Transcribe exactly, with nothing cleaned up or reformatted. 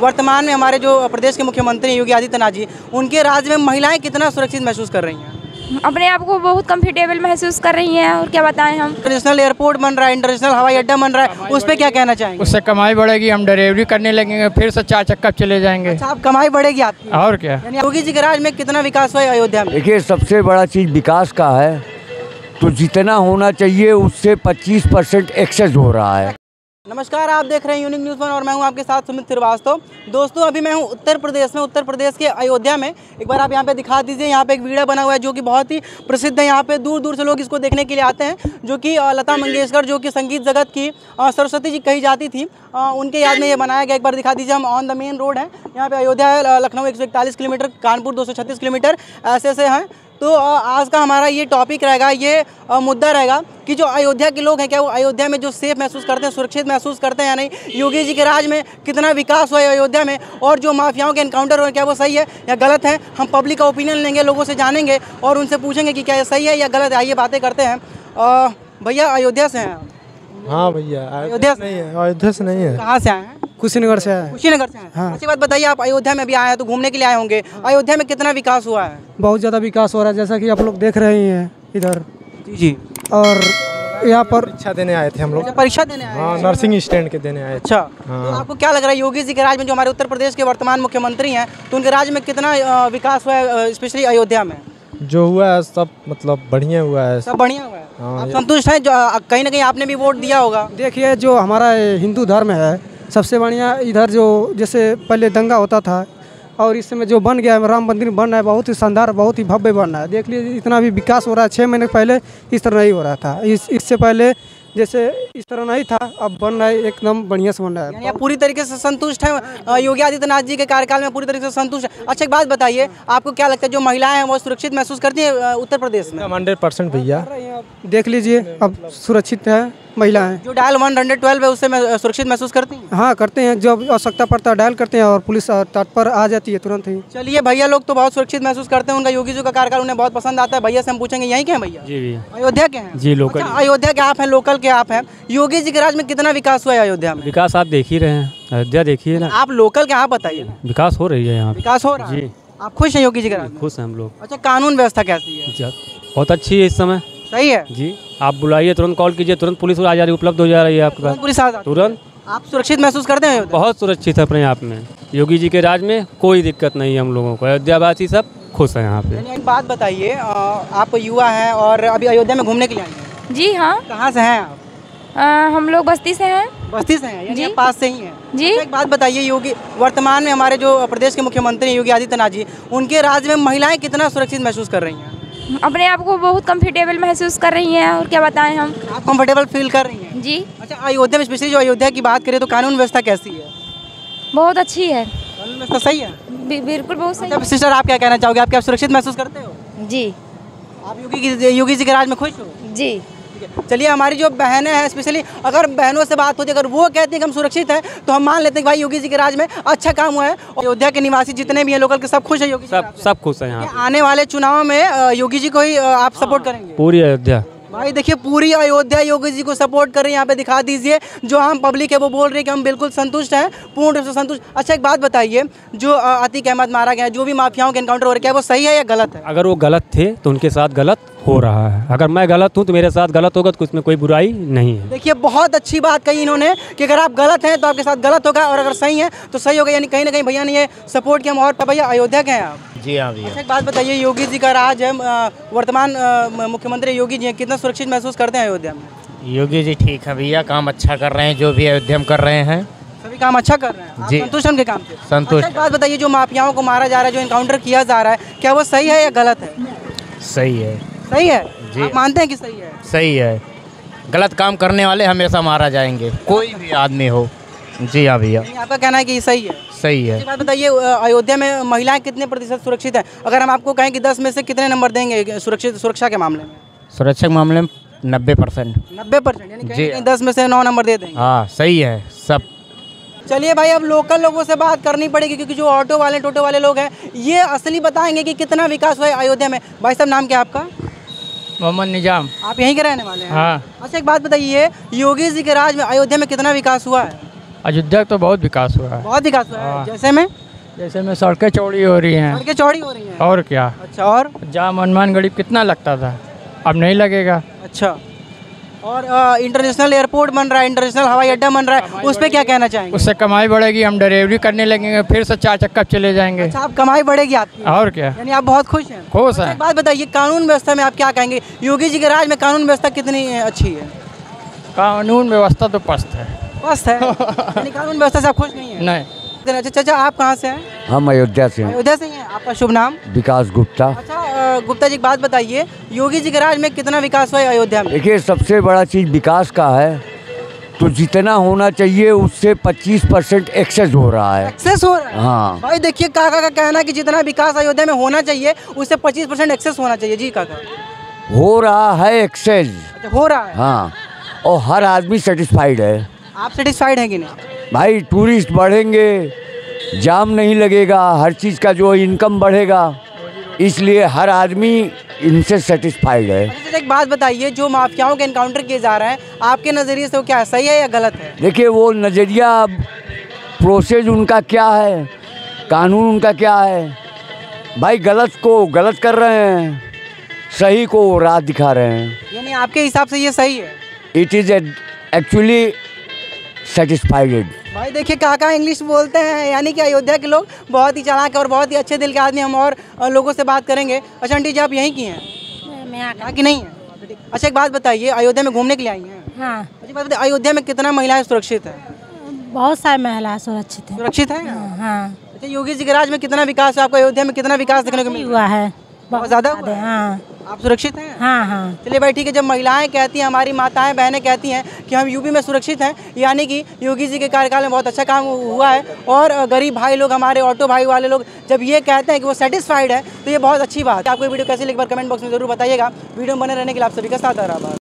वर्तमान में हमारे जो प्रदेश के मुख्यमंत्री योगी आदित्यनाथ जी, उनके राज्य में महिलाएं कितना सुरक्षित महसूस कर रही हैं? अपने आप को बहुत कंफर्टेबल महसूस कर रही हैं और क्या बताएं हम। इंटरनेशनल एयरपोर्ट बन रहा है, इंटरनेशनल हवाई अड्डा बन रहा है, उस पर क्या कहना चाहेंगे? उससे कमाई बढ़ेगी, हम डिलीवरी करने लगेंगे, फिर से चार चक्कर चले जाएंगे। अच्छा, आप कमाई बढ़ेगी आपकी? और क्या। यानी योगी जी के राज में कितना विकास हुआ है अयोध्या में? देखिए, सबसे बड़ा चीज़ विकास का है, तो जितना होना चाहिए उससे पच्चीस परसेंट एक्सेस हो रहा है। नमस्कार, आप देख रहे हैं यूनिक न्यूज़ वन और मैं हूं आपके साथ सुमित श्रीवास्तव। दोस्तों, अभी मैं हूं उत्तर प्रदेश में, उत्तर प्रदेश के अयोध्या में। एक बार आप यहां पे दिखा दीजिए, यहां पे एक वीड़ा बना हुआ है जो कि बहुत ही प्रसिद्ध है। यहां पे दूर दूर से लोग इसको देखने के लिए आते हैं, जो कि लता मंगेशकर, जो कि संगीत जगत की सरस्वती जी कही जाती थी, उनके याद में ये बनाया गया। एक बार दिखा दीजिए, हम ऑन द मेन रोड है, यहाँ पे अयोध्या है, लखनऊ एक सौ इकतालीस किलोमीटर, कानपुर दो सौ छत्तीस किलोमीटर, ऐसे ऐसे हैं। तो आज का हमारा ये टॉपिक रहेगा, ये मुद्दा रहेगा कि जो अयोध्या के लोग हैं, क्या वो अयोध्या में जो सेफ महसूस करते हैं, सुरक्षित महसूस करते हैं या नहीं? योगी जी के राज में कितना विकास हुआ है अयोध्या में, और जो माफियाओं के एनकाउंटर हो रहे हैं, क्या वो सही है या गलत है? हम पब्लिक का ओपिनियन लेंगे, लोगों से जानेंगे और उनसे पूछेंगे कि क्या ये सही है या गलत है। आइए बातें करते हैं। भैया, अयोध्या से हैं? हाँ भैया, अयोध्या से नहीं है। अयोध्या से नहीं है। कहाँ से आए हैं? कुशीनगर से आए। कुशीनगर से हैं। हाँ। अच्छी बात बताइए, आप अयोध्या में भी आए हैं तो घूमने के लिए आए होंगे, अयोध्या में कितना विकास हुआ है? बहुत ज़्यादा विकास हो रहा है, जैसा कि आप लोग देख रहे हैं इधर। जी जी। और यहाँ पर परीक्षा देने आए थे हम लोग। परीक्षा देने आए? हाँ, नर्सिंग स्टैंड के देने आए। अच्छा। हाँ। तो आपको क्या लग रहा है, योगी जी के राज में, जो हमारे उत्तर प्रदेश के वर्तमान मुख्यमंत्री हैं, तो उनके राज में कितना विकास हुआ है, स्पेशली अयोध्या में? जो हुआ है सब मतलब बढ़िया हुआ है। सब बढ़िया हुआ है। हाँ, आप संतुष्ट हैं? जो कहीं ना कहीं आपने भी वोट दिया होगा। देखिए, जो हमारा हिंदू धर्म है, सबसे बढ़िया इधर जो जैसे पहले दंगा होता था और इस समय जो बन गया है, राम मंदिर बन रहा है, बहुत ही शानदार, बहुत ही भव्य बन रहा है। देख लीजिए, इतना भी विकास हो रहा है। छः महीने पहले इस तरह नहीं हो रहा था। इस इससे पहले जैसे इस तरह नहीं था, अब बन रहा है, एकदम बढ़िया से बन रहा है। यानी आप पूरी तरीके से संतुष्ट हैं योगी आदित्यनाथ जी के कार्यकाल में? पूरी तरीके से संतुष्ट हैं। अच्छा, एक बात बताइए, आपको क्या लगता है, जो महिलाएं हैं वो सुरक्षित महसूस करती हैं उत्तर प्रदेश में? हंड्रेड परसेंट भैया, देख लीजिए, अब सुरक्षित है महिलाएं। जो डायल वन हंड्रेड ट्वेल्व है उससे सुरक्षित महसूस करती हैं? हाँ, करते हैं। जब आवश्यकता पड़ता है डायल करते हैं और पुलिस तट पर आ जाती है तुरंत ही। चलिए, भैया लोग तो बहुत सुरक्षित महसूस करते हैं, उनका योगी जी का कार्यकाल उन्हें बहुत पसंद आता है। भैया से हम पूछेंगे, यहीं के हैं भैया? जी भैया। अयोध्या के हैं? जी, लोकल। अच्छा, अयोध्या के आप हैं, लोकल के आप हैं। योगी जी के राज में कितना विकास हुआ है अयोध्या में? विकास आप देख ही रहे हैं, अयोध्या देखिए ना। आप लोकल के, आप बताइए। विकास हो रही है यहाँ पे। विकास हो रहा है? जी। आप खुश हैं योगी जी के राज में? खुश हैं हम लोग। अच्छा, कानून व्यवस्था कैसी है? बहुत अच्छी है इस समय। सही है जी। आप बुलाइए, तुरंत कॉल कीजिए, तुरंत पुलिस आ जा रही है, उपलब्ध हो जा रही है आपके पास पुलिस आ जाती है? तुरंत। आप सुरक्षित महसूस करते हैं अयोध्या? बहुत सुरक्षित है अपने आप में। योगी जी के राज में कोई दिक्कत नहीं है हम लोगों को। अयोध्यावासी सब खुश हैं यहाँ पे। एक बात बताइए, आप युवा हैं और अभी अयोध्या में घूमने के लिए आए हैं? जी हाँ। कहाँ से हैं आप? आ, हम लोग बस्ती से हैं। बस्ती से हैं, यानी जी। आप पास से ही हैं? जी। अच्छा, एक बात बताइए, योगी वर्तमान में हमारे जो प्रदेश के मुख्यमंत्री योगी आदित्यनाथ जी, उनके राज्य में महिलाएं कितना सुरक्षित महसूस कर रही हैं? अपने आप को बहुत कंफर्टेबल महसूस कर रही हैं और क्या बताएं हम। आप कंफर्टेबल फील कर रही हैं? जी। अच्छा, अयोध्या में स्पेशली जो अयोध्या की बात करें तो कानून व्यवस्था कैसी है? बहुत अच्छी है। कानून व्यवस्था सही है? बिल्कुल बहुत सही। अच्छा सिस्टर, आप क्या कहना चाहोगे? आप क्या सुरक्षित महसूस करते हो? जी। आप योगी की योगी जी के राज में खुश हो? जी। चलिए, हमारी जो बहनें हैं, स्पेशली अगर बहनों से बात होती है, अगर वो कहती हैं कि हम सुरक्षित हैं, तो हम मान लेते हैं कि भाई योगी जी के राज में अच्छा काम हुआ है। और अयोध्या के निवासी जितने भी हैं लोकल के, सब खुश हैं योगी जी? सब सब खुश हैं यहाँ। आने वाले चुनाव में योगी जी को ही आप सपोर्ट करेंगे? पूरी अयोध्या। भाई देखिए, पूरी अयोध्या योगी जी को सपोर्ट कर रही है। यहाँ पे दिखा दीजिए, जो हम पब्लिक है वो बोल रही है कि हम बिल्कुल संतुष्ट हैं, पूर्ण रूप से संतुष्ट। अच्छा, एक बात बताइए, जो अतीक अहमद मारा गया है, जो भी माफियाओं के एनकाउंटर हो रहे हैं, क्या वो सही है या गलत है? अगर वो गलत थे तो उनके साथ गलत हो रहा है। अगर मैं गलत हूँ तो मेरे साथ गलत होगा, तो उसमें कोई बुराई नहीं है। देखिए, बहुत अच्छी बात कही इन्होंने कि अगर आप गलत हैं तो आपके साथ गलत होगा, और अगर सही है तो सही होगा। यानी कहीं ना कहीं भैया ने ये सपोर्ट किया। और भैया, अयोध्या के हैं आप? जी हाँ भैया। अच्छा, एक बात बताइए, योगी जी का राज है, वर्तमान मुख्यमंत्री योगी जी हैं, कितना सुरक्षित महसूस करते हैं अयोध्या में? योगी जी ठीक है भैया, काम अच्छा कर रहे हैं, जो भी अयोध्या में कर रहे हैं सभी काम अच्छा कर रहे हैं। जी। संतुष्ट हैं उनके काम से? संतुष्ट। अच्छा, एक बात बताइए, जो माफियाओं को मारा जा रहा है, जो इनकाउंटर किया जा रहा है, क्या वो सही है या गलत है? सही है। सही है? जी। आप मानते हैं कि सही है? सही है। गलत काम करने वाले हमेशा मारा जाएंगे, कोई भी आदमी हो। जी हाँ भैया। आपका कहना है कि सही है? सही है। एक बात बताइए, अयोध्या में महिलाएं कितने प्रतिशत सुरक्षित हैं? अगर हम आपको कहें कि दस में से कितने नंबर देंगे सुरक्षित सुरक्षा के मामले में? सुरक्षा के मामले में नब्बे परसेंट। नब्बे परसेंट यानी जी। कहीं दस में से नौ नंबर दे देंगे? हाँ, सही है सब। चलिए भाई, अब लोकल लोगों से बात करनी पड़ेगी, क्योंकि जो ऑटो वाले टोटो वाले लोग हैं, ये असली बताएंगे कि कितना विकास हुआ है अयोध्या में। भाई साहब, नाम क्या है आपका? मोहम्मद निजाम। आप यहीं के रहने वाले हैं? हाँ। अच्छा, एक बात बताइए, योगी जी के राज में अयोध्या में कितना विकास हुआ है? अयोध्या तो बहुत विकास हुआ है। बहुत विकास हुआ है। हाँ। जैसे में जैसे में सड़कें चौड़ी हो रही हैं। सड़कें चौड़ी हो रही हैं। और क्या। अच्छा। और जाम हनुमान गरीब कितना लगता था, अब नहीं लगेगा। अच्छा। और इंटरनेशनल एयरपोर्ट बन रहा है, इंटरनेशनल हवाई अड्डा बन रहा है, उस पर क्या कहना चाहेंगे? उससे कमाई बढ़ेगी, हम डिलीवरी करने लगेंगे, फिर से चार चक्का चले जाएंगे। अच्छा, आप कमाई बढ़ेगी आपकी। और क्या। यानी आप बहुत खुश हैं। खुश अच्छा, हैं। एक बात बताइए, कानून व्यवस्था में आप क्या कहेंगे? योगी जी के राज में कानून व्यवस्था कितनी अच्छी है? कानून व्यवस्था तो पस्त है। पस्त है। यानी कानून व्यवस्था से आप खुश नहीं है? नहीं। अच्छा चाचा, आप कहाँ से हैं? हम अयोध्या से हैं। अयोध्या से ही हैं। आपका शुभ नाम? विकास गुप्ता। अच्छा अ, गुप्ता जी, एक बात बताइए, योगी जी के राज में कितना विकास हुआ है अयोध्या में? देखिए, सबसे बड़ा चीज़ विकास का है, तो जितना होना चाहिए उससे पच्चीस परसेंट एक्सेस हो रहा है। एक्सेस हो रहा है। हाँ। भाई देखिए, काका का कहना है कि जितना विकास अयोध्या में होना चाहिए उससे पच्चीस परसेंट एक्सेस होना चाहिए। जी काका। हो रहा है एक्सेस। अच्छा, हो रहा है। हाँ, और हर आदमी सेटिस्फाइड है। आप सेटिस्फाइड हैं कि नहीं? भाई टूरिस्ट बढ़ेंगे, जाम नहीं लगेगा, हर चीज़ का जो इनकम बढ़ेगा, इसलिए हर आदमी इनसे सेटिस्फाइड है। अच्छा, एक बात बताइए, जो माफियाओं के इनकाउंटर किए जा रहे हैं, आपके नज़रिए से वो क्या सही है या गलत है? देखिए, वो नज़रिया, प्रोसेस उनका क्या है, कानून उनका क्या है। भाई गलत को गलत कर रहे हैं, सही को राह दिखा रहे हैं। यानी आपके हिसाब से ये सही है? It is actually satisfied. भाई देखिए, काका इंग्लिश बोलते हैं, यानी कि अयोध्या के लोग बहुत ही चालाक और बहुत ही अच्छे दिल के आदमी। हम और लोगों से बात करेंगे। अच्छा आंटी जी, आप यहीं की हैं? मैं यहाँ यहाँ की नहीं है? अच्छा, एक बात बताइए, अयोध्या में घूमने के लिए आई हैं? हाँ, अच्छा बात बताइए, अयोध्या में कितना महिलाएं सुरक्षित है? बहुत सारे महिला सुरक्षित है। सुरक्षित है? हाँ, अच्छा, योगी जी के राज में कितना विकास है? आपको अयोध्या में कितना विकास देखने को मिला? हुआ है बहुत ज़्यादा हुआ है? हाँ आप सुरक्षित हैं? हाँ हाँ। चलिए भाई ठीक है। जब महिलाएं कहती हैं, हमारी माताएं बहनें कहती हैं कि हम यूपी में सुरक्षित हैं, यानी कि योगी जी के कार्यकाल में बहुत अच्छा काम हुआ है। और गरीब भाई लोग, हमारे ऑटो भाई वाले लोग जब ये कहते हैं कि वो सेटिस्फाइड है, तो ये बहुत अच्छी बात है। आपको ये वीडियो कैसी लगी, एक बार कमेंट बॉक्स में जरूर बताइएगा। वीडियो में बने रहने के लिए आप सभी का साथ आ रहा है।